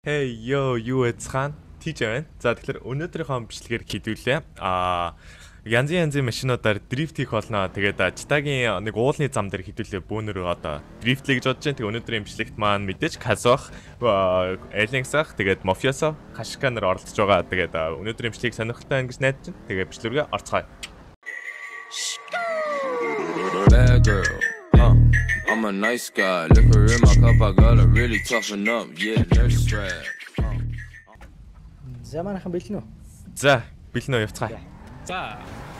Hey yo, юу яцхан? Тийж байна. За тэгэхээр өнөөдрийнхөө бичлэгээр хэдүүлээ. Янзын машинуудаар дрифт хийх болно. Тэгээд Читагийн нэг уулын зам дээр хэдүүлээ бөөнөр одоо дрифтлээ гэж бодож байна. Тэгээ өнөөдрийн бичлэгт маань мэдээж Казах, Элинсах, тэгээд Мофиасо, Хашка нар оролцож байгаа. Тэгээд өнөөдрийн бичлэгийг сонирхолтой байна гэж найдаж байна. Тэгээ бичлэгээ орцгоё. Bad girl, I'm a nice guy. Look her in my cup, I gotta really toughen up. Yeah, nurse strap. За манайхан бэлэн үү? За, бэлэн үү явцгаая. За.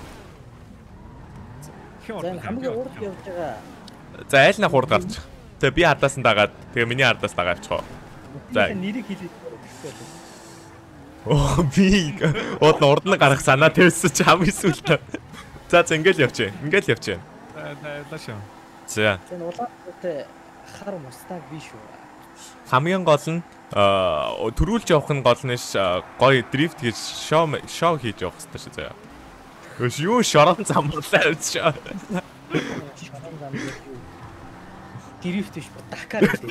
За хамгийн урд явж байгаа. За айл на хурд гарч. Тэгээ би ардаас нь дагаад тэгээ миний ардаас дагаа авчихоо. За Нэрийг хэлээд хэрэгтэй. оо би урд нь гарах санаа тавьсан чи хамгийн сүүлд. За ингээл явчих. Ингээл явчих. Лашаа. За Энэ улаантай хар мустаг биш үү? хамгийн гол нь төрүүлж явах нь гол нь гоё дрифт гэж шоу хийж явах хэрэгтэй шүү заяа. Өш юу шорон замлаа шүү. Шорон зам юу? Дрифт биш бо Дакар гэдэг.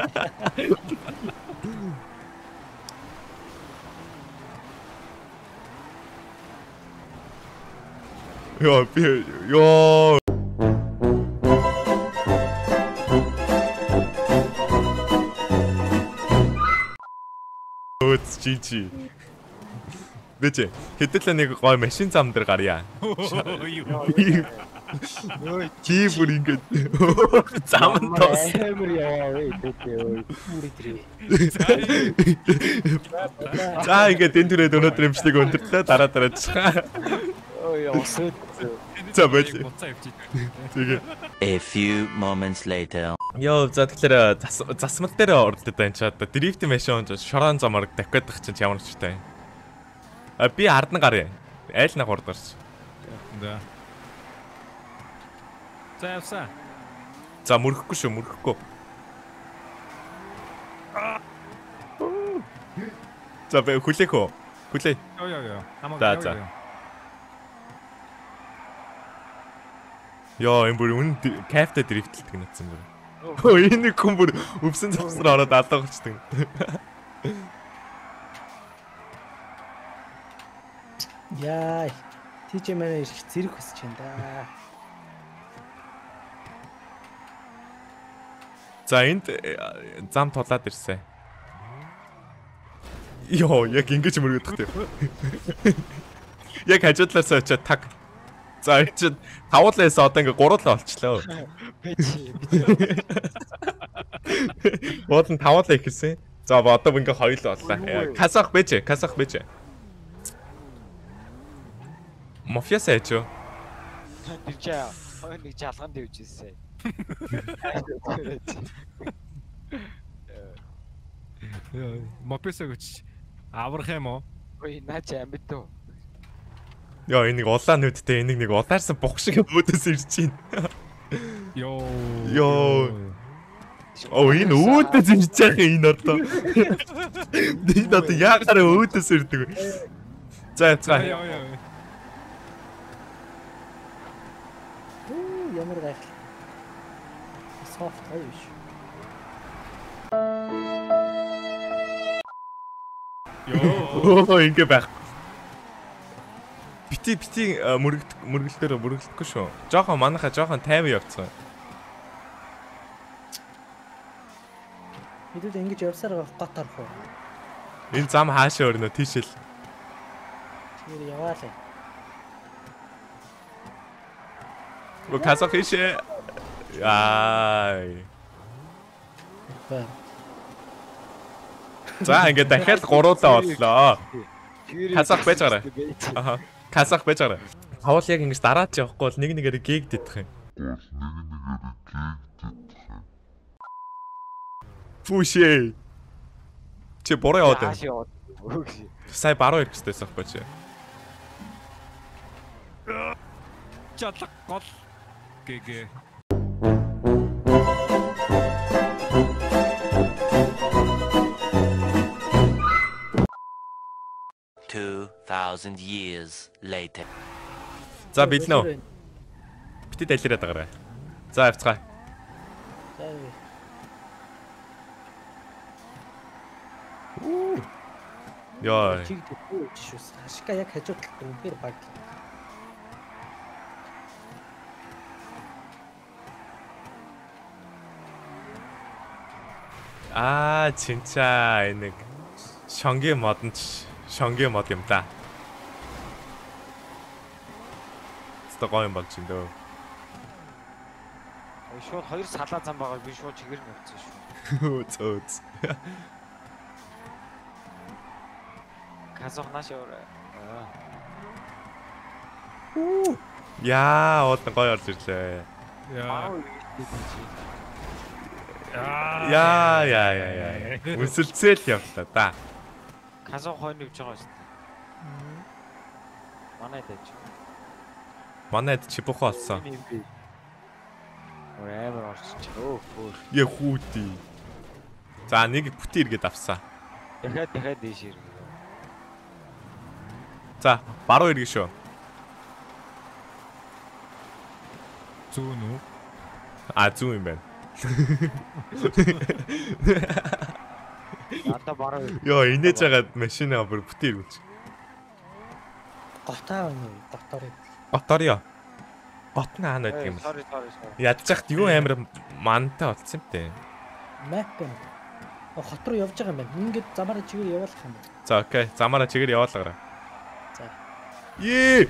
Ёо. Чичи. Бэжэ. Хэдүүлээ нэг гоё машин зам дээр гарья. Чи бүр ингэж зам тос. Амар яваа ээ. За ингээд энэ түрээд өнөөдөр имжлэг өндөрлөө дараа Ой осод. За бэл. Буцаа явчих. Тэгээ. A few moments later. Йоо за тэгэхээр засмал дээр оролдод байна ч одоо дрифт машин шорон замаар давхиад дах чинь ямар ч таа. Би ард нь гарья. Айл на хурд гарч. Да. За явсаа. За мөрөхгүй шүү мөрөхгүй. За бэ хүлээх үү? Хүлээ. Йоо. За. Йоо энэ бүр үн кафе дрифтэлдэг надсан бүр. Өө энэ хүн бүр өвсөн завсар ороод алга болчихдаг. Яа. Тийч мэнэ ирэх зэрэг хүсэж байна да. За энд зам тулаад ирсэн. Йоо яг ингэж мөргөдөх тийм. Яг хажуудлаасаа очиад таг. За энэ чинь тавуулаас одоо ингээ гурлаа болчлоо. Бод нь тавуулаа ихсэн. За одоо ингээ хоёул боллоо. Казах бэж. Мофиасаа яачаа. Тэгчээ нэг жалганд явж ирсэн. Мопесо гэж аврах юм уу? Ой наач амьд уу. Яа энийг улаан нүдтэй энийг нэг улаарсан бух шиг өөдөөс ирж байна. Йоо. Оо энэ өөдөөс ирж байгаа энэ одоо. Энэ одоо яагаар өөдөөс ирдэг вэ? За. Ямар гайхал. Софт хайш. Йоо ингэ байх. Бити мөргөлдөхгүй шүү. Жохон манайха жохон 50 явцгаа. Хэдүүд ингэж явсаар гот орох уу? Энэ зам хаашаа өрнө тийшэл. Тэр яваалаа. Казах ийшээ. Яй. За ингэ дахиад гуруулаа боллоо. Казах байж гараа. Аха. Казах байж гараа. Хавал яг ингэж дараад явахгүй бол нэг нэгээр гээгдэх юм. Фүшээ. Чи бороо яваад байна. Сая баруун ирэх хэрэгтэйсэн байхгүй чи. Чадлаг гол гээ. 2000 years later. За бэлэн үү? Бити дэлгэрээд байгаарай. За авцгаа. За. Яа. Чиг дүүж шүүс. Хашка яг хажууд талд үнээр баг. 진짜 нэг шонгийн мод нь шонгийн мод юм да. Стогоо юм болж байна дөө. Шууд хоёр салаа зам байгаа би шууд чигээр нь явцсан шүү. Зөөц. Казах нааш өөр. Яа, одоо гоё орж ирлээ. Яа. Яа. Үсэлцэл явлаа да. Казах хойно явж байгаа шүү дээ. Манай дэж. Манайд чипухо олсон. Амар орчих. Өө. Я хүүти. За нэг бүтэн иргэд авсан. Дахиад дээш ирэх. За, баруун иргэн шүү. Зүүн үү? Зүүн юм байна. Ата бараа. Йоо, инээж байгаа машинаа бүр бүтэн иргэнч. Готаа байна уу? Готор. Готор ёо. Гот нь хаана байдаг юм бэ? Sorry. Ядчихт юу амар мантай болсон юм бэ? Map байна. Хот руу явж байгаа юм байна. Ингээд замаараа чигээр явуулах юм байна. За, окей. Замаараа чигээр явуулаарай. За. Ее.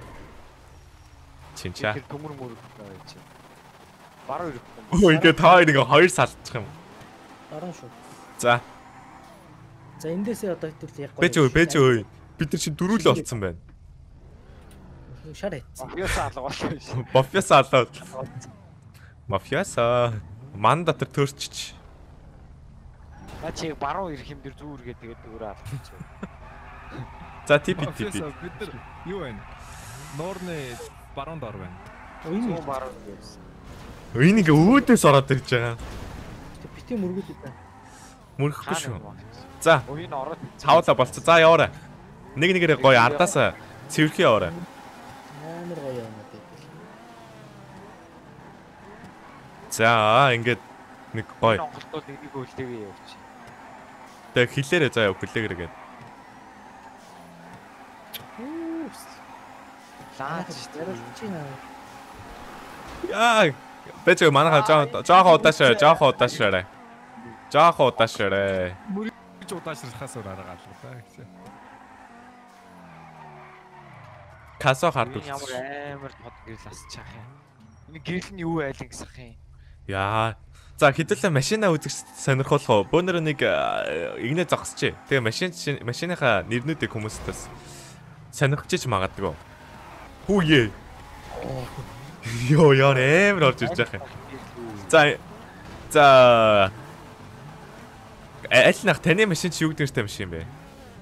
Чинча. Тэр төмөр мөр чи. Бараа ирэх юм. Өө ингээ та хоёр ингээ хоёр салчих юм. Орон шүү. За, За эндээсээ одоо хэвтүүл яг бэж өө. Бид нар чинь дөрүл олцсон байна. Шар хийцэн. Мафиаса алга болсон шүү. Мафиаса алаад. Мафиаса. Ман дотор төрчч. На чи баруун ирэх юм дэр зүүргээ тэгээд дөрөө алгаж. За, тип. Бид нар юу вэ? Норны баруун дор байна. Энэ Зүүн баруун гэсэн. Энийг өөдөөс ороод ирж байгаа. бити мөргөл үү. Мөрөхгүй шүү. За, Уйн ороод цаавлаа болцоо. За, яваарай. Нэг нэгээрээ гоё ардаасаа цэвэрхий яваарай. Амар гоё юм дээ. За, ингээд нэг гоё. Монголдод энийг үлдээгээ явууч. Тэг хилээрээ заа яв хүлээгэргээд. Лаач Ярилцчихна. Яа. Бэж манайхаа жоохон удаашаарай. Мөрөж удаашрахаас өөр арга алга та гэсэн. Касо хард энэ ямар амар тод гэрэл асчих юм. Энэ гэрэл нь юу айлын гэсах юм. Яа. За хэдүүлээ машина үзэх сонирхолтой уу? Бөөнөр нэг игнэ зогсчээ. Тэгээ машиныхаа нэрнүүдийг хүмүүстээс сонирхчих магадгүй. Хүүе. Йоо амар орж ирж байгаа юм. За. Аль нах таны машин чи юу гэдэг нэртэй машин бэ?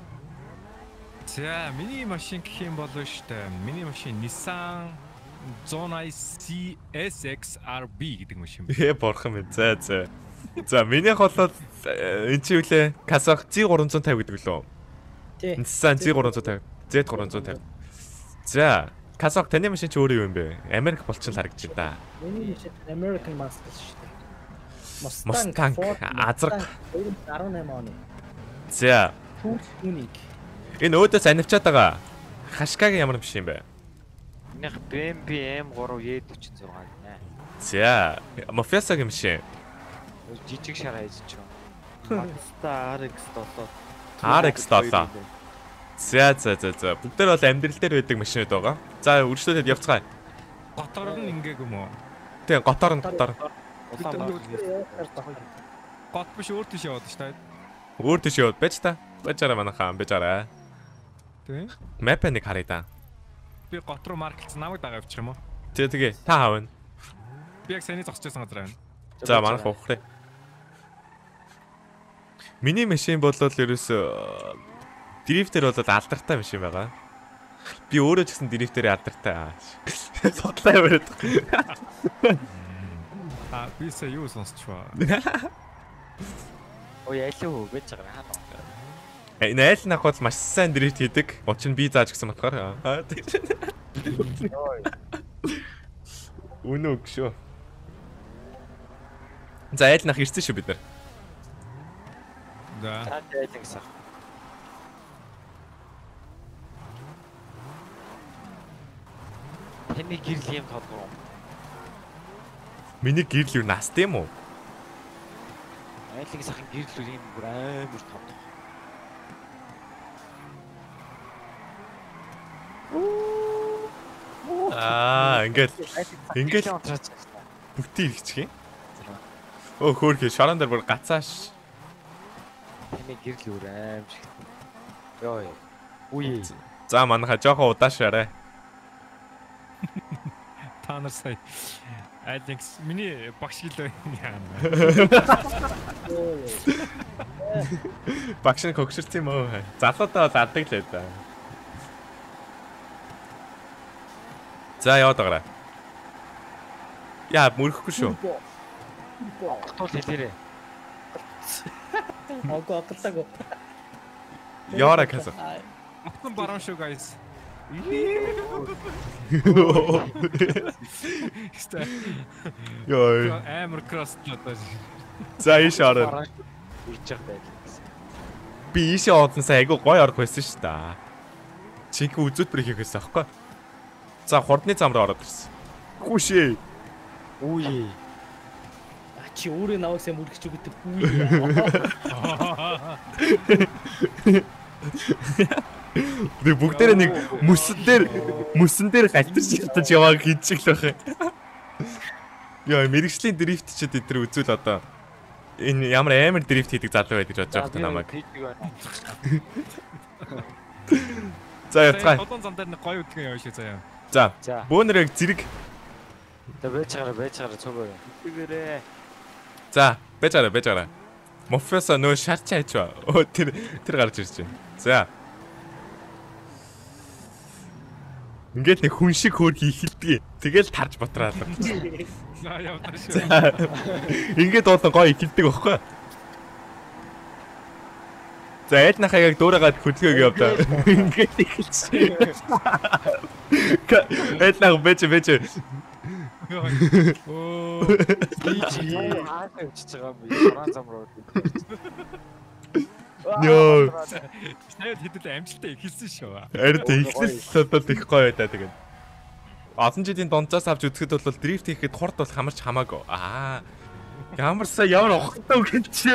За, миний машин гэх юм болоо штэ. Миний машин Nissan 100i CSX-RB гэдэг машин бэ. Борхон юм. За. За, минийх болоод энэ чи үлээ Kazakh Z350 гэдэг лөө. Тий. Nissan Z350, Z350. За, Kazakh таны машин чи өөрөө юу юм бэ? Америк болчихсон л харагдаж байна да. Миний шиг American Muscle шүү дээ. Mustang, азраг. 2018 оны. За, Unique. энэ өөдөөс анивчаад байгаа. Хашкагийн ямар машин бэ? Минийх BMW M3 E46 гэнэ. За, Mafia-гийн машин. Жижиг шар хайж ч юм. Mazda RX-7. RX-7. За. Бүгд дээр бол амьдрал дээр байдаг машинууд байгаа. За, үргэлжлүүлээд явцгаая. Готор нь ингээм юм уу? Тийм, готор. Гот биш өөр тийш яваад штэ. Өөр тийш яваад байж та. Бажаараа манайхаа бажаараа. Тэ? Map нэг харъя да. Би гот руу маркетс намайг дагаа явчих юм уу? Тэгээ. Та хаавна. Би яг саний зогсчихсан газар байна. За, манайх ухраа. Миний машин болол ерөөсөө дрифтер болол алдартай машин байгаа. Би өөрөө ч гэсэн дрифтерийн алдартай. Содлаа яваад. Би сая юу сонсчихваа. Ой ялуу гэж байгаа хаана. Энэ айл нах бол маш сайн дрифт хийдэг. Учир нь би зааж гисэн батгаар. Үнэн үг шүү. За айл нах ирсэн шүү бид нар. За. Цааш айлын сах. Таны гэрэл юм тодгоо. Миний гэрэл юу настай юм уу? Айлын сахын гэрэл үл юм бүр амар тодгоо. Ингээд унтраач. бүтэн ирчих юм. Өө хөөрхий шорон дээр бүр гацааш. Таны гэрэл бүр аим шиг. Йоо. Үе. За манайха жоохон удаашаарай. Та нар сая Алекс миний багш гэлээ яана. Багш нь хөгшөрсөн юм уу? Залуудаа заддаг л ээ да. За яваад байгаа. Яа мөрөхгүй шүү. Тул хэлээрээ. Агаа акалтаагүй. Яара каса. Охин баруун шүү guys. Йой. Амар кросс надад. За ийш ороо. Үрж явах байлаа. Би ийшээ оодносаа айгу гой орох байсан шүү дээ. Чиг үзүүтбэр хийхээс аахгүй. За хурдны зам руу ороод ирсэн. Хүшээ. Үе. Чи өөрөө наваг сайн мөргөж өгдөг үе. Би бүгдээрээ нэг мөсөн дээр галтарч хатаж яваа гэж л байх. Яа, мэрэгжлийн дрифт ч өдөр үзүүл одоо. Энэ ямар амар дрифт хийдэг залуу байдаг гэж бодож байгаа намайг. За яцгаа. Одон зам дээр нэг гоё үтгэн яваа шүү заяа. За. За. Бөөнөрөг зэрэг. Тэ байж байгаа цогоо. Тэгээрээ. За, бэж гараа. Моффеса нөө шарч хайчва. Оо тэр гарч ирж байна. За. Ингээд нэг хүн шиг хөөр хийхэлдэг. Тэгэл тарж батраалаа. За яваа шүү. Ингээд болон гоё ихэлдэг байхгүй. За эднахаа яг дуурайгаад хөдөлгөөг явдаа. Ингээд ихэлсэн. Эднах бэж. Оо. Чи хаана явчихж байгаа юм бэ? Орон зам руу. Йоо. Саяд хэдэл амжилтаа ихэлсэн шүү. Ард ихлэл одоо их гоё байдаа тэгээд. Олон жилийн донцоос авч үзэхэд бол дрифт хийхэд хурд бол хамарч хамаагүй. Ямар охтой үг чи.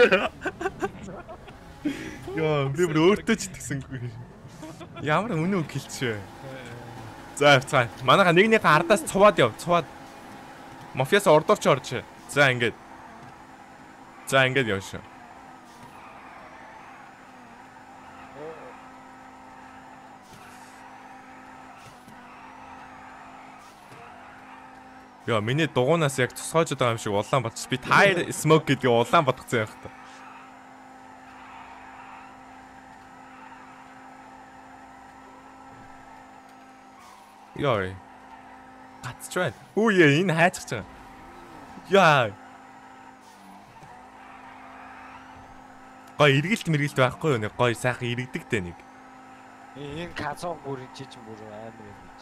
Йоо, би бүр өөртөө ч итгэсэнгүй. Ямар үнэн үг хэлчихэ. За явцгаа. Манайха нэгнийхээ ардаас цуваад яв. Мафиас ордорч орж. За ингээд явш. Яа, миний дугуунаас яг цусгоож байгаа юм шиг улаан болчих. Би tire smoke гэдэг улаан бодгцсан байх та. Яа. Гацчваа. Үе энэ хайчих чам. Яа. Гой эргэлт байхгүй юу? Нэг гой сайхан иргэдэг дээ нэг. Энэ казон бүрийн чиж бүр амар юм чи.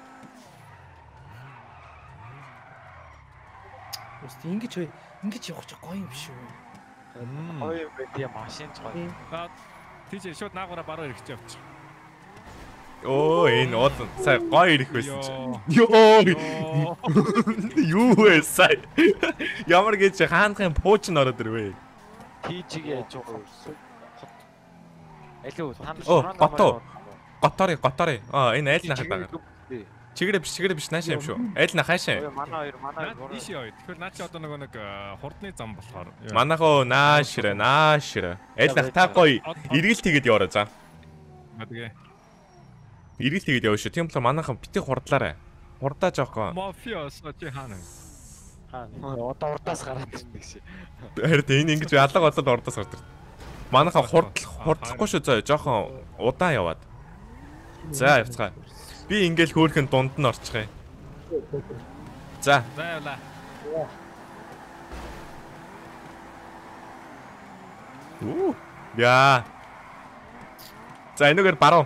Үст ингэж явах чи гоё юм шүү. Гоё юм бэ тийм машин ч гоё. Тийч шууд наагаараа баруун ирэх гэж явчих. Оо энэ од сая гоё ирэх байсан чи. Йоо. Юу вэ сая? Ямар гэж хаанхын пууч н ороод ирвэ. Тийчиг яаж байгаа вэ? Алуу та Оо, готори. Энэ айл нахад байгаа. Чигэрэ биш наашаа юм шүү. Айл нахаашаа. Манай хоёр. Тийш яа. Тэгэхээр наа чи одоо нэг хурдны зам болохоор. Манайхоо наашира. Айл нах та гоё эргэлт хийгээд яваарай за. Тэгээ. Эргэлт хийгээд яваа шүү. Тийм болохоор манайхан битгий хурдлаарай. Хурдаа жоохон. Мафиас чи хаана? Одоо урдаас гараад ирнэ гэж. Харин энэ ингэж алга болоод ордоос гардаг. Манайхан хурдлахгүй шүү зөө. Жоохон удаан яваад. За явцгаа. Би ингээл хөөхөн дунд нь орчих юм. За. Заавла. Яа. За энэгээр баруун.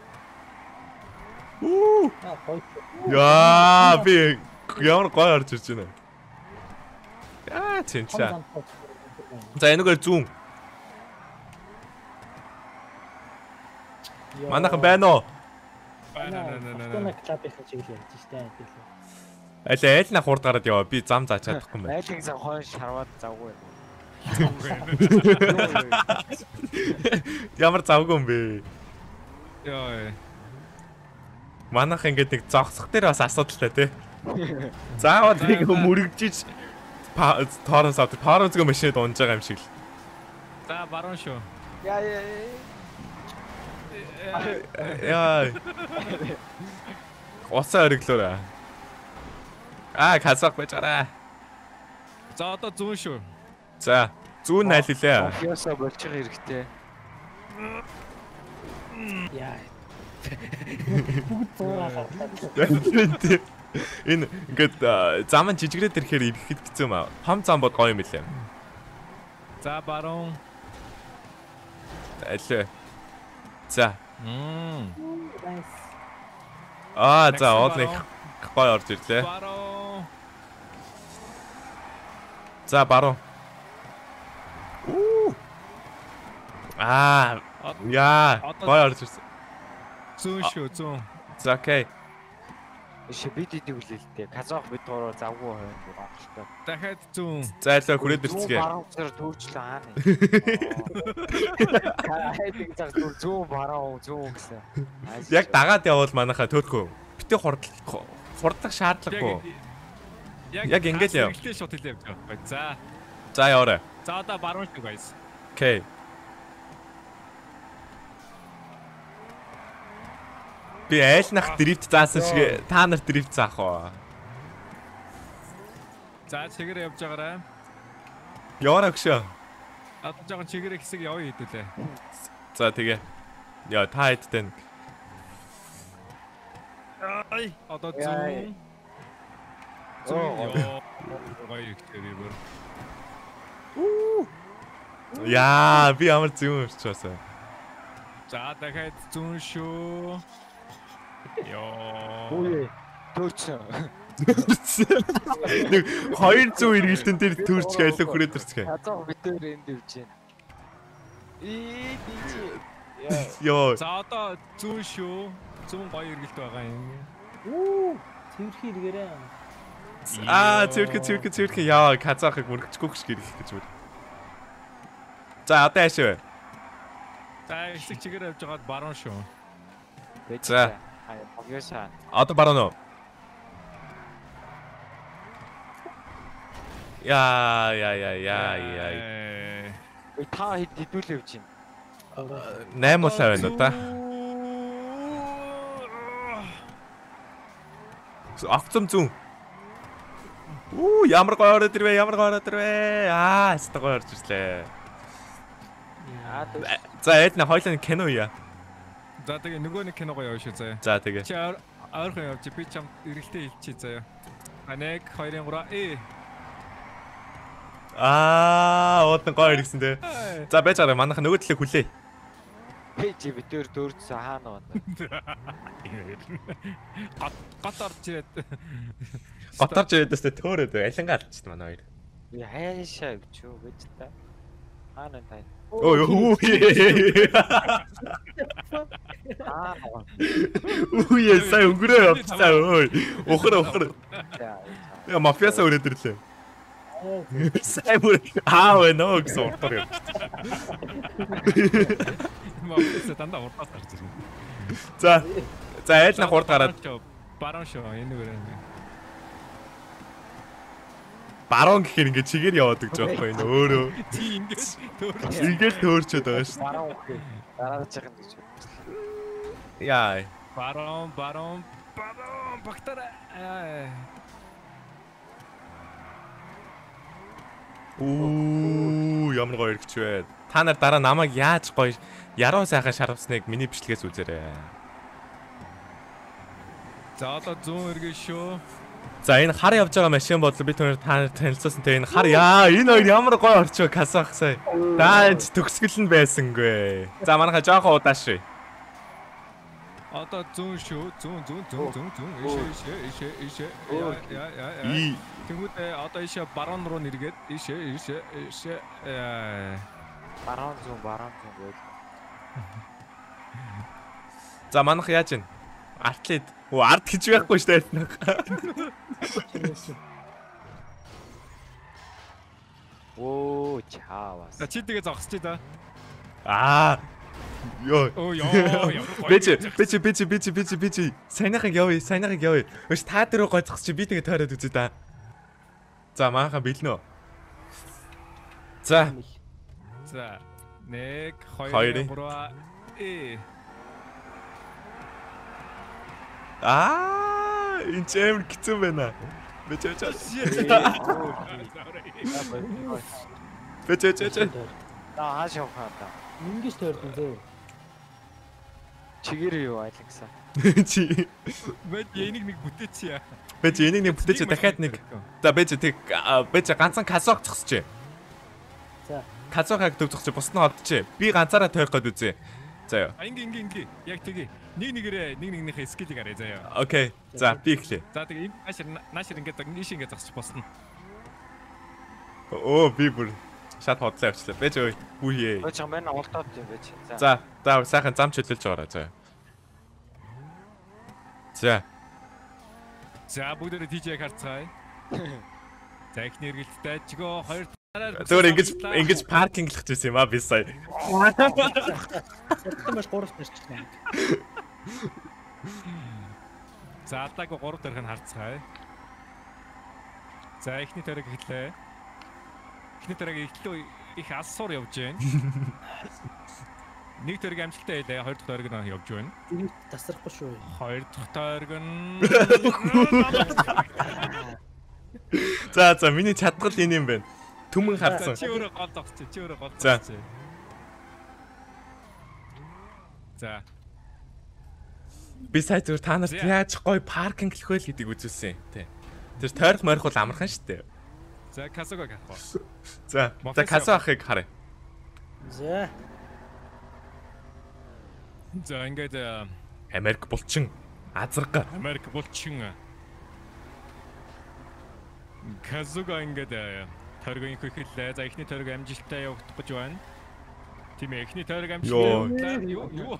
Яа би ямар гоё орж ирж байна. Яа цэнчаа. За энэгээр зүүн. Манайхан байна уу? Автона клабынхаа чиглэл ярьж штэ. Айлна хурд гараад яваа. Би зам зааж чадахгүй юм байна. Айлын зам хойш харваад завгүй. Ямар завгүй юм бэ? Яа. Манайх ингээд нэг зогсох дээр бас асуудалтай тий. Заавал нэг мөрөгжиж тоороос авдаг. Тоорон згөө машинад унж байгаа юм шиг л. За баруун шүү. Яа. Уцаа ориглоорой. Казах байж гараа. За одоо зүүн шүү. За, зүүн найлилээ. Ясаа болчих хэрэгтэй. Яа. Бүгд зураагаа. Энэ ингээд зам нь жижигрээд ирэхээр ирэхэд хэцүү юм аа. Том зам бод гоё юм билээ. За баруун. Аль. За. Nice. За оолны гоё орж ирлээ. Баруун. За баруун. Яа, гоё орж ирсэн. Зүүн шүү, зүүн. За окей. Ишээ бид идэг үлээлтэй. Казах бид гурав завгүй хойно онцлоо. Дахиад зүүн. Зайлаа хүрээд ирцгээ. Баруун зэрэг төрчлөө хаана. Хайдик цаг зүүн баруун зүүн гэсэн. Яг дагаад явбал манайхаа төөрхөө. Битээ хурдлах шаардлагагүй. Яг ингэж яв. Эхлээ шууд хэлээ явж байгаа. За. За яваарай. За одоо баруун шүү guys. Окей. Би айлнах дрифт заасан шиг та нар дрифт заах уу? За чигээр явж байгаарай. Яваарай гүшөө. Одоо жоохон чигээр хэсэг явъя хэдүүлээ. За тэгээ. Яа та хэдтэй. Ай одоо зүүн. Зүүн. Гоё ихтэй. Яа би ямар зүүн өрчөөсөө. За дахиад зүүн шүү. Йоо. Үгүй төрч. Нэг 200 эргэлтэн дээр төрч айлг хүрээд ирцгээ. Хазаа битээр энд ивж байна. Дижи. Йоо. За одоо зүүн шүү. Зүүн гоё эргэлт байгаа юм. Цэвэрхий иргээрээ. Цэвэрхий яа казахыг мөрөгчгүй гэж гэрэх гэж байна. За одоо яашаа вэ? За хэсэг чигээр явж байгаад баруун шүү. За. Ясаа. Одоо баруун уу? Яа. Та хэдүүлээ явж байна. 8 улаа байна уу та? Огцом зүүн. Ямар гоё ороод ирвэ. Хаста гоё орж ирлээ. За эднэ хойлоо кино яа. За тэгээ нөгөө нэг киногоо яваа шүү заяа. За тэгээ. Чи ойрхон явж би чам эргэлтээ хэлчихье заяа. 1 2 3 Уудна гоё иргсэн те. За байж байгаа манайха нөгөө төлөг хүлээ. Пэйж битээр дөржсөн хаана байна. Гот орж ирээд. Готарч ирээдээс төөрөөд алингаа алдчихсан манай хоёр. Би хайшаа өвчөө гэж та. Хаана тай. Сая өнгөрөө явцгаа ой. Ухар. Яа мафиасаа өрөөд ирлээ. Сая бүр нөө гэсэн уртаар явж. Мафиасаа дандаа уртаас гарч ирнэ. За айлнах урд гараад баруун шүү энэ үрээ. Баруун гэхээр ингээд чигээр яваад гэж байхгүй энэ өөрөө. Тий ингэж Ингээл төөрчөөд байгаа шүү. Баруун үхээ. Дараач байгаа гэж. Яа. баруун багтараа. Ямар гоё иргч вэ. Та нар дараа намайг яаж гоё яруу сайхан шарвсныг миний бичлэгээс үзээрэй. За одоо зүүн эргэж шүү. За энэ хар явж байгаа машин бодлоо би түүнээр та нар танилцуулсан те энэ хар энэ хоёр ямар гоё орчоо казах сая. Дааж төгсгөл нь байсангүй. За манайха жоохон удааш. Одоо зүүн шүү. Зүүн. Ишээ. Яа. Тэгвэл одоо ишээ баруун руу нэргээд ишээ. Баруун зүүн байл. За манах яаж ийн? Артлид. Оо арт гэж байхгүй шүү дээ. Оо чаавас. Чи тэгээ зогсож да. Аа. Йоо. Оо ёо. Бич. Сайнахыг явъя. Өш та дөрөв гоцох чи би тэгээ тойроод үзье да. За манайхан бэлнэ үү? За. За. 1 Хоёрын. 2 3 Энэ ч амар хэцүү байна. Бич. Хааш явах та. Ингэж тойрдон зөө. Чигээр юу айлгсан. Чи. Бэж энийг нэг бүтээчихье. Бич энийг нэг бүтээч дахиад нэг. За бич ганцхан касок зогсож. За. Касокаг төв зогсож бус нь одчих. Би ганцаараа тойрох гээд үзье. За ёо. Ингээ. Яг тэгээ. Нэг нэгнийхээ скиллийг арай заяа. Окей. За би эхлэе. За тэгээ наашир ингээд ингээ зогсож босно. Оо би бүр шат хотлоо явчлаа. Бэж ой. Хүүе. Өө чам байна олдоод юм байж. За сайхан зам чөлөөлж байгаарай заа. За. За бүгдээрээ TJ харцгаая. За ихний эргэлттэй чигөө хоёр талаар Зөөр ингэж паркинглах гэсэн юм аа би сая. Маш гурав тарчсан. За алдаагүй 3 дарахыг харцгаая. За ихний тариг эхлэе. Ихний тариг эхлээ их алсуур явж байна. Нэг тариг амжилттай байлаа. Хоёр дахь тариг нь явж байна. Энийг тасрахгүй шүү. Хоёр дахь тариг нь За миний чадгал энэ юм байна. Түмэн харсан. чи өөрөө гол зогсчих. За. За. Би сая зүгээр та нарт яаж гоё паркинглах вэ гэдгийг үзүүлсэн. Тэ. Тэр тойрох морих бол амархан шүү дээ. За касог авах. За касо ахыг харъя. За. За ингээд Америк булчин азарга. Америк булчин Казуга ингээд торгын ихэллээ. За ихний торг амжилттай явагдах гэж байна. Тийм ээ, ихний торг амжилттай. Юу?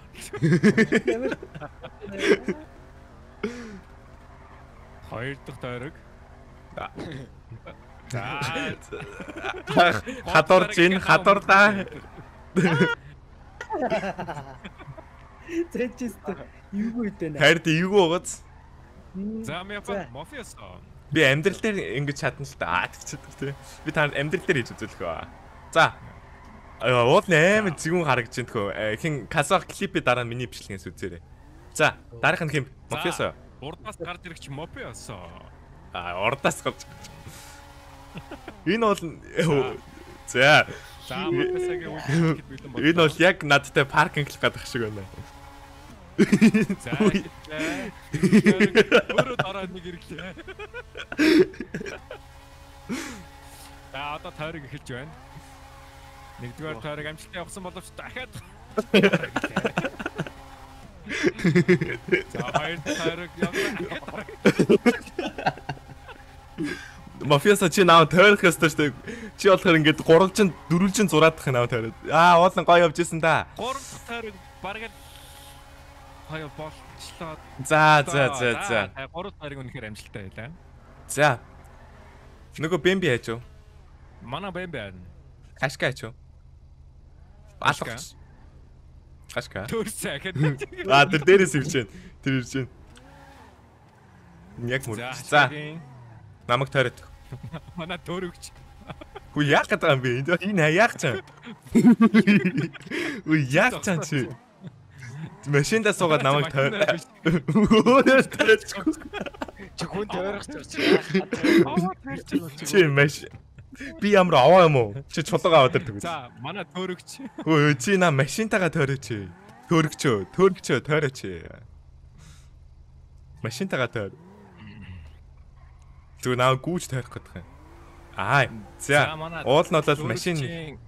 Хоёр дахь торг. За. Хадуурдаа. Зэчэст юу үйдэ нэ. Хайрд эйгүү угац. За мафиас. Би амьдрал дээр ингэж чадна л да. Тэгчихэд тий. Би танд амьдрал дээр хийж үзүүлэх үү. За. Уул нээр зэгүүн харагдаж байна тхөө. Хин касах клипи дараа нь миний бичлэгээс үзээрэй. За, дараах нь хэм? Мафиас. Урдаас гарч ирэх чи мафиас. Урдаас гарч. Энэ бол за. За мафиасагийн үйл бэлэн бол. Энэ бол яг надтай паркинглах гадах шиг байна. За. Өөрөө дараа нэг ирэглээ. За одоо тойрог эхэлж байна. Нэгдүгээр тойрог амжилттай явсан боловч дахиад. За хоёр тойрог явсан. Мафиаса чи наа тойрох ёстой шүү дээ. Чи болохоор ингээд 3-ын 4-ын зураадах наа тойроод. Уулан гоё явж исэн да. 3 дахь тойрог бараг хаяа болчлоо. За. 3 тойрог үнэхээр амжилттай байлаа. За. Нөгөө Бэмби хайч уу? Манай Бэмби байна. Ашка хайч уу? Алах. Ашка. Төрсэй гэхэд. Тэр дээрээс ирж байна. Тэр ирж байна. Яг мөр. За. Намайг тойроод. Манай төрөгч. Хүү яах гэдэг юм бэ? Энэ яах чам? Үгүй яах чам чи? Машиндаа суугаад намайг тойроо. Чи хүн тойрох ч Чи маш би ямар аваа юм уу? Чи чулууга аваад ирдэг. За, манай төрөгч. Хөө чи на машинтайгаа тойрооч. Төрөгчөө тойрооч. Машинтайгаа тойр. Зүгээр наа гүүж тойрох гэдэг юм. За. Уул нь бол машин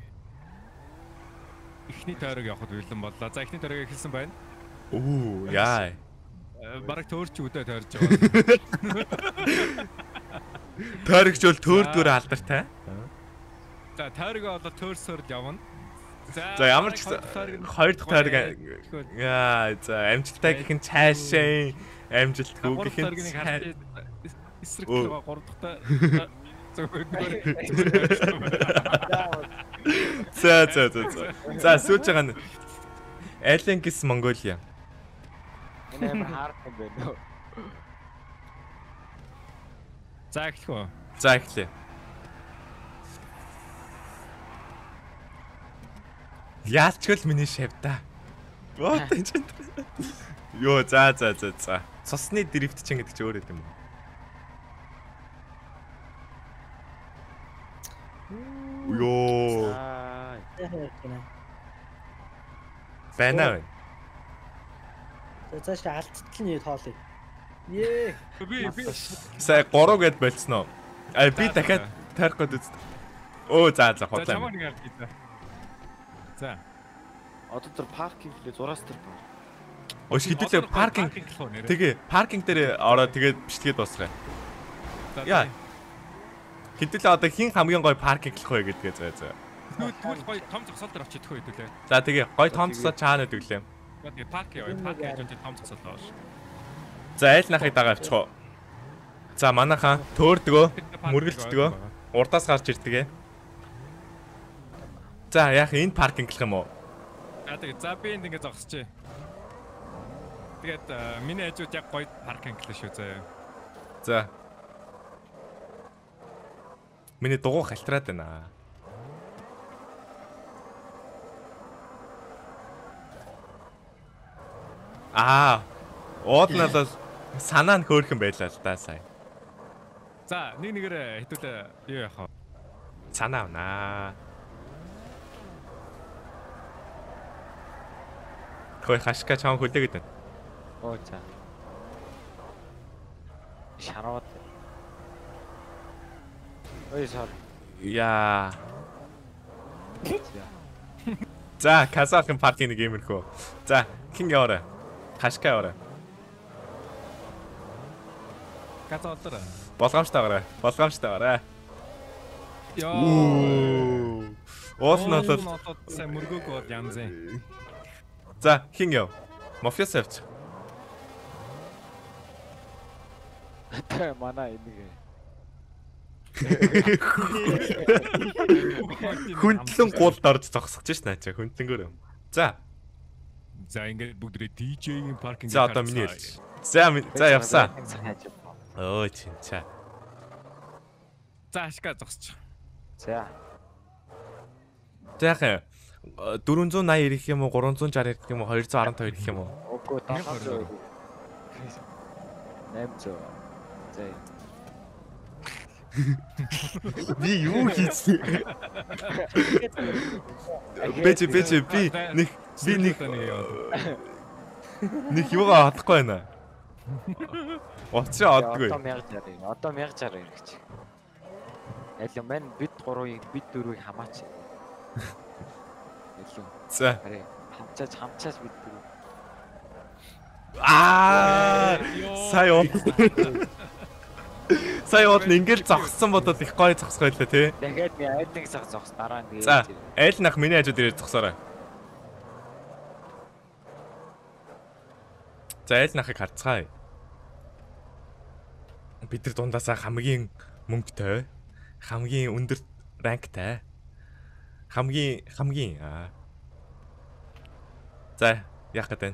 ихний тойрог явахд бэлэн боллоо. За ихний тойрог эхэлсэн байна. Оо яа. Бараг төөрч үдэ тойрж байгаа. Тойрогч бол төөрдгөр алдартай. За тойрог бол төөрсөөр явна. За ямар ч хоёр дахь тойрог яа за амжилттай гэх нь цаашаа амжилтгүй гэх нь эсрэг байгаа 3 дахь За сүүлж байгаа нь Alien-гис Mongolia. Энэ амар хаард юм байна. За эхлэх үү? За эхлэе. Яалчгүй миний шавда. What энэ ч. Йоо за. Цусны дрифт чин гэдэг чи өөр юм уу? Йоо. Байна. За цааш алдтал нь тоолъё. Ее. Би Сая 3 гэд болцсноо. Би дахиад тойрох гээд үст. Оо за худлаа. чамаа нэг аль за. За. Одоо тэр паркинг лээ зураас тэр. Өөш хэдүүлээ паркинг. Тэгээ паркинг дээр ороод тэгээд бичлэгээ дуусгая. Яа. Хэдүүлээ одоо хин хамгийн гоё паркинглах вэ гэдгээ зөө. Тэгвэл гоё том зогсоол дээр очиж идэх үү хэдүүлээ. За тэгээ гоё том цусаа чаана өдөглөө. Тэгээд парк яаж том зогсоол доош. За айл нахыг дагаа авчих уу. За манайхаа төөрдгөө, мөргөлддгөө, урдаас гарч ирдгээ. За яах энэ паркинглах юм уу? За би энд ингэ зогсчээ. Тэгээд миний хажууд яг гоё паркинглаа шүү заяа. За. Миний дугуй халтраад байна. Уудлал санаа нь хөөрхөн байлаа л да сая. За нэгээр хитүүлээ юу яах вэ? Санаа авнаа. Хой хашка чам хүлээгээд байна. Оо за. Шараад. Ой сар. Яа. За Казахын паркинг нэг юмэрхүү. За хин яваарай. Хашка яваарай. Газаалдаа. Болгоомжтой гараа. Яа. Уулнаа л сайн мөргөөг бод янзын. За хин яв. Мафиас авч. Тэ манай энийг. Хүндлэн гуулд орж зогсож ш наача хүндлэнгөр. За ингээд бүгдрээ DJ-ийн паркинг. За одоо миний хэлж. За явсаа. Оо чинчаа. За ашгаа зогсож. За. Яах 480 ирэх юм уу 360 ирэх юм уу 212 ирэх юм уу? Окей 700. 800. За. Би юу хийсэн? Би нэг юугаа хадахгүй байна. Оцоо одгүй. Одоо 1060 ирэх чи. Ялла мэн бид 3-ыг бид 4-ыг хамаач. Ялла. За. Хамчаас бид 4. Сая од ингээл зогссон бодоод их гоё зогсгоо лээ тий. дахиад би айлын зогс дараа нь. За айл нах миний хажууд ирээд зогсоорой. За айл нахыг харцгаая. Бид нар дундаасаа хамгийн мөнгөтэй, хамгийн өндөр ранктай, хамгийн За яах гэдэг вэ?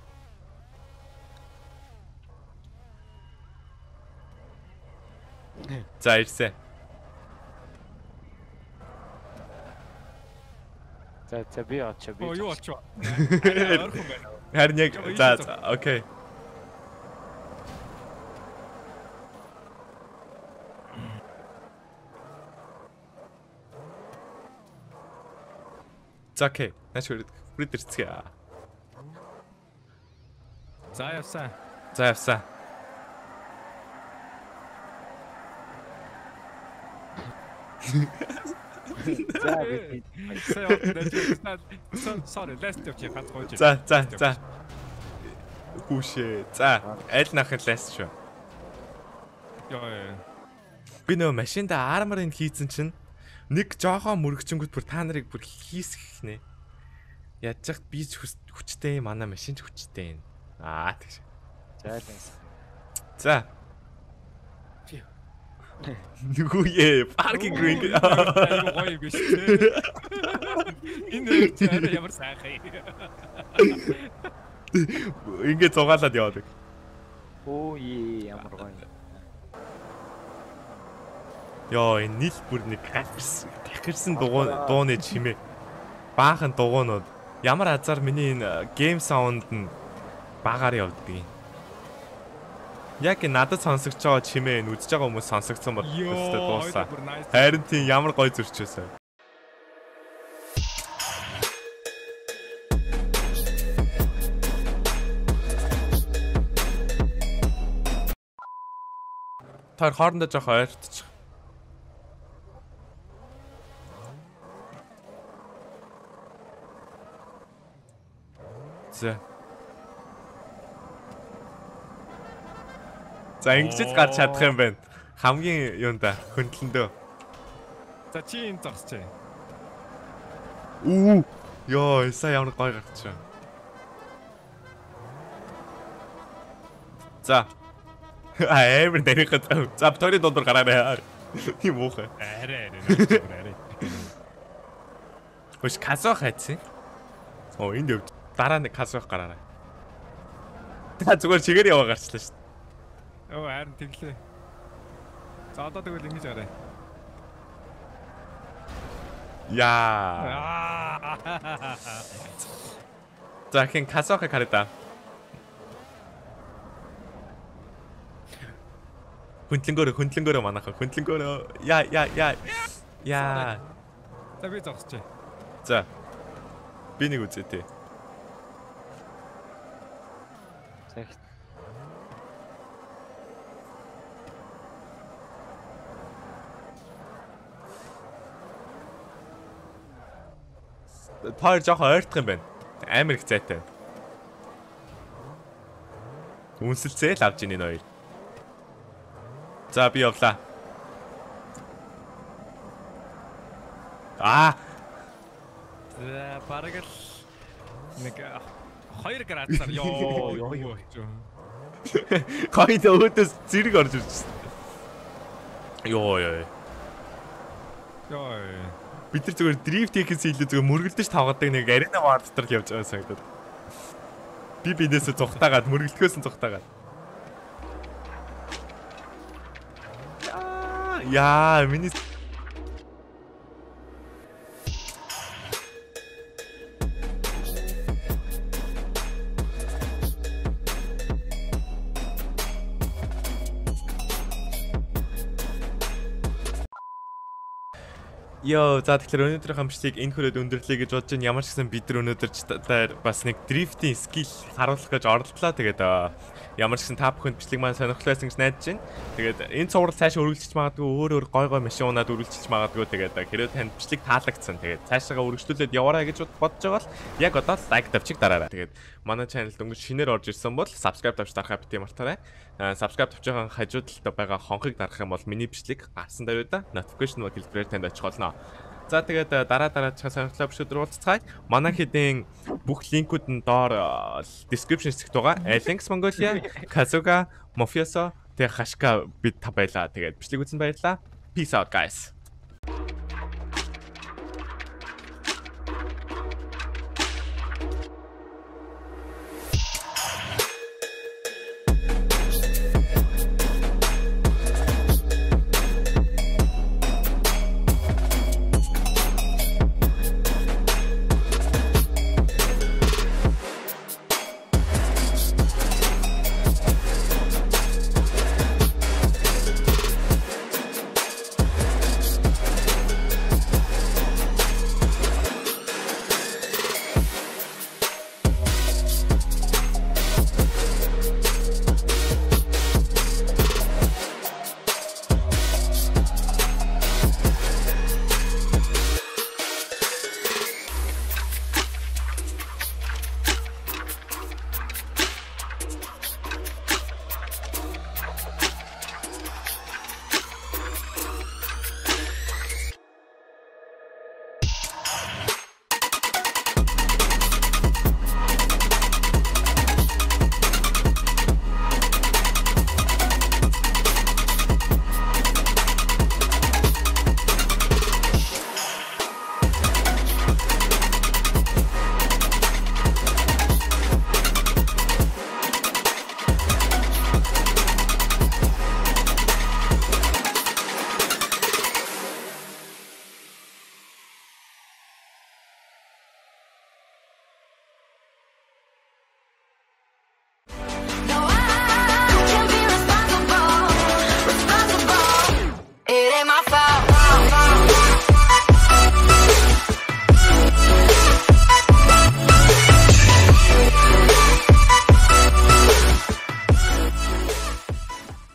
За ирсэн. За би очоо би. Юу очоо. Харин яг за окей. За окей. Наач хүрээд ирцгээе. За явсаа. За би. Sorry, last явчих ганц гооч. За. Хүүшээ. За, аль нахын ласт шүү. Яа. Би нөө машинда арморыг хийцэн чинь нэг жоохон мөрөгчөнгөт бүр та нарыг бүр хийсгэх нэ. Яаж ч би хүчтэй манай машин ч хүчтэй юм. Тэгш. Зайлс. За. Нүгүйе паркинг ринг. Айгу гоё биш үү? Энэ чараа ямар сайхан. Ингээд зугаалаад яваад. Оо ямар гоё. Яа, энэ нийл бүр нэг хакерсэн дууны чимээ. Баахан дугуйнууд. Ямар азар миний энэ гейм саунд нь багаар явдгийг. Яг надад сонсогч байгаа чимээ нь үзэж байгаа хүмүүс сонсогдсон бол өстой дуусаа. Харин тийм ямар гоё зөрчөөсөө. Тэр хоорондоо жоох ойртчих. За ингэж гарч чадах юм байна. Хамгийн юунда хөндлөндөө. За чи энэ зогсчээ. Ёо, сая ямар гоё гарч байна. За. Эвэр дэрэг. За тори дондор гараарай. Тийм уухай. Арай. Хөш касо хайцсан. Энд явж. Дараа нэг касох гараарай. Та зүгээр чигээр яваа гарчлаа шүү. Харин тэглээ. За одоо тэгвэл ингэж арай. Яа. За хин касохыг хараа. Хөндлөнгөөрөө манайха. Хөндлөнгөөрөө. Яа. За би зогсчээ. За. Би нэг үзээ тий. Загт. Тоор жоох ойртох юм байна. Амар их зайтай. Үнсэлцээ л авч ийн энэ хоёр. За би явлаа. За бараг л нэг 2 градусаар ёо. Хойд өөдөөс зэрэг орж ирж байна. Ёо. Бид нар зүгээр дрифт хийхээс илүү зүгээр мөргөлдөж тавгадаг нэг арена вар дотор л явж байгаа санагдаад. Би бидээсээ зүхтаагаад мөргөлдөхөөс нь зүхтаагаад. Яа, миний Йоо, за тэгэхээр өнөөдрийн хамшлыг энэ хүрээд өндөрлөе гэж бодож байна. Ямар ч гэсэн бид нар өнөөдөр бас нэг дрифтийн скил харуулах гэж оролдлоо. Тэгээд ямар ч гэсэн та бүхэнд бичлэг маань сонирхолтой байсан гэж найдаж байна. Тэгээд энэ цуврал цаашаа өргөжлөж магадгүй өөр гой машин унаад өргөжлөж магадгүй. Тэгээд хэрэг танд бичлэг таалагдсан. Тэгээд цаашаа өргөжлүүлээд яваарай гэж бодож байгаа бол яг одоо лайк тавьчих дараарай. Тэгээд манай channel дөнгөж шинээр орж ирсэн бол subscribe тавьж дарахаа бити мартаарай. Subscribe тавьж байгаа хажуу талд байгаа хонхыг дарах юм бол миний бичлэг гарсан давьда notification хэлбэрээр танд очих болно. За тэгээд дараачихаа сонирхолтой бүшүүдээр уулзцгаая. Манай хэдийн бүх линкүүд нь доор description хэсэгт байгаа. Links Mongolia, Kazuga, Mafioso, тэгээд Hashka бид та баялаа. Тэгээд бичлэг үзсэн баярлалаа. Peace out guys.